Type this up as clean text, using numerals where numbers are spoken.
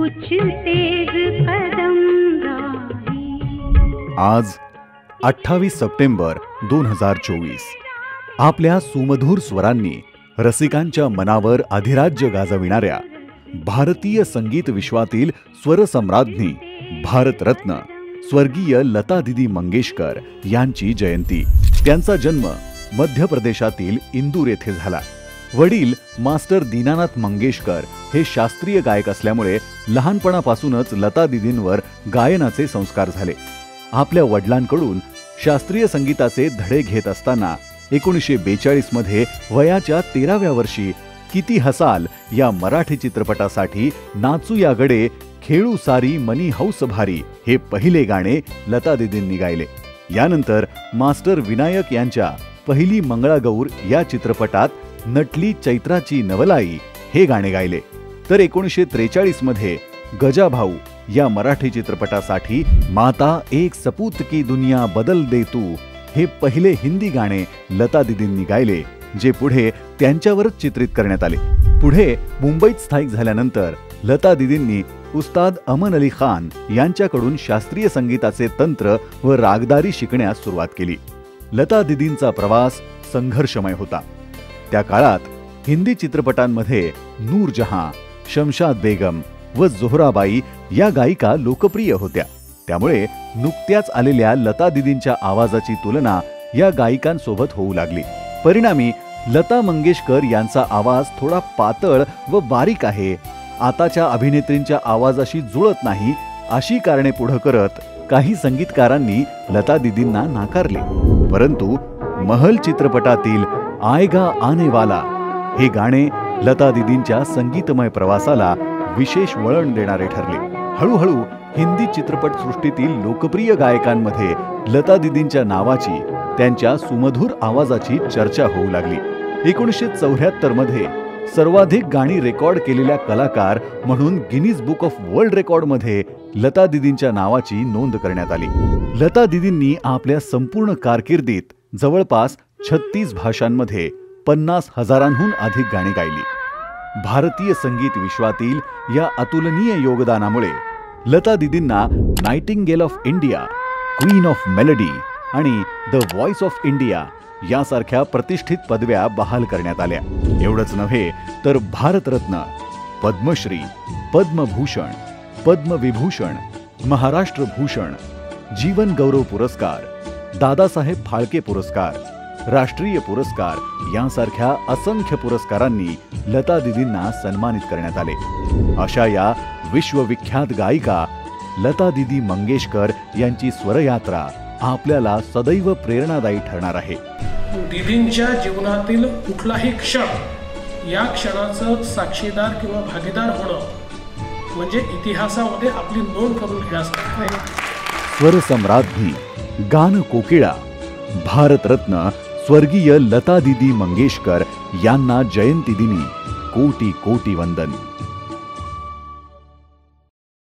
कुछ तेज कदम राही। आज 28 सप्टेंबर 2024 आपल्या सुमधुर स्वरांनी रसिकांच्या मनावर अधिराज्य गाजविणाऱ्या भारतीय संगीत विश्वातील स्वरसम्राज्ञी भारतरत्न स्वर्गीय लता दीदी मंगेशकर यांची जयंती। त्यांचा जन्म मध्य प्रदेशातील इंदूर येथे झाला। वडील मास्टर दीनानाथ मंगेशकर हे शास्त्रीय गायक असल्यामुळे लहानपणापासूनच लता दीदींवर गायनाचे संस्कार झाले। आपल्या वडिलांकडून शास्त्रीय संगीताचे धडे घेत असताना 1942 मध्ये वयाच्या 13व्या वर्षी किती हसाल या मराठी चित्रपटासाठी नाचू या गडे खेळू सारी मनी हौस भारी हे पहिले गाणे लता दीदींनी गायले। यानंतर मास्टर विनायक यांच्या पहिली मंगळागौर या चित्रपटात नटली चैत्राची नवलाई हे गाणे गायले। तर 1943 मध्ये गजाभाऊ या मराठी चित्रपटासाठी माता एक सपूत की दुनिया बदल दे तू हे पहिले हिंदी गाणे लता दीदींनी गायले, जे पुढे त्यांच्यावरच चित्रित करण्यात आले। पुढे मुंबईत स्थायिक झाल्यानंतर लता दीदींनी उस्ताद अमन अली खान यांच्याकडून शास्त्रीय संगीताचे तंत्र व रागदारी शिकण्यास सुरुवात केली। लता दीदींचा प्रवास संघर्षमय होता। त्या काळात हिंदी चित्रपटांमध्ये नूरजहां, शमशाद बेगम व जोहराबाई या गायिका लोकप्रिय होत्या। त्यामुळे नुकत्याच आलेल्या लता दीदींच्या आवाजाची तुलना या गायिकांसोबत होऊ लागली। परिणामी लता मंगेशकर यांचा आवाज थोडा पातळ व बारीक आहे, आताच्या अभिनेत्रींच्या आवाजाशी जुळत नाही अशी कारणे पुढे करत काही संगीतकारांनी लता दीदींना नाकारले। परंतु महल चित्रपटातील आएगा आने वाला हे गाणे लता दीदींच्या संगीतमय प्रवासाला विशेष वळण देणारे ठरले। हळूहळू हिंदी चित्रपट सृष्टीतील लोकप्रिय गायकांमध्ये लता दीदींच्या नावाची, त्यांच्या सुमधुर आवाजाची चर्चा होऊ लागली। 1974 मध्ये सर्वाधिक गाणी रेकॉर्ड केलेल्या कलाकार म्हणून Guinness book of world record मध्ये लता दीदींच्या नावाची नोंद करण्यात आली। लता दीदींनी आपल्या संपूर्ण कारकिर्दीत जवळपास 36 भाषांमध्ये 50,000हून अधिक गाणी गायली। भारतीय संगीत विश्वातील या अतुलनीय योगदानामुळे लता दीदींना nightingale of India, queen of melody आणि द व्हॉइस ऑफ इंडिया यासारख्या प्रतिष्ठित पदव्या बहाल करण्यात आल्या। एवढंच नव्हे तर भारतरत्न, पद्मश्री, पद्मभूषण, पद्मविभूषण, महाराष्ट्र भूषण, जीवन गौरव पुरस्कार, दादासाहेब फाळके पुरस्कार, राष्ट्रीय पुरस्कार यांसारख्या असंख्य पुरस्कारांनी लता दीदींना सन्मानित करण्यात आले। अशा या विश्वविख्यात गायिका लता दीदी मंगेशकर यांची स्वरयात्रा आपल्याला सदैव प्रेरणादायी ठरणार आहे। दीदींच्या जीवनातील कुठलाही क्षण या क्षणाचं साक्षीदार किंवा भागीदार होणं म्हणजे इतिहासामध्ये आपली नोंद करून घेण्यासारखं आहे। स्वरसम्राज्ञी, गान कोकिळा, भारतरत्न स्वर्गीय लता दीदी मंगेशकर यांना जयंती दिनी कोटी कोटी वंदन।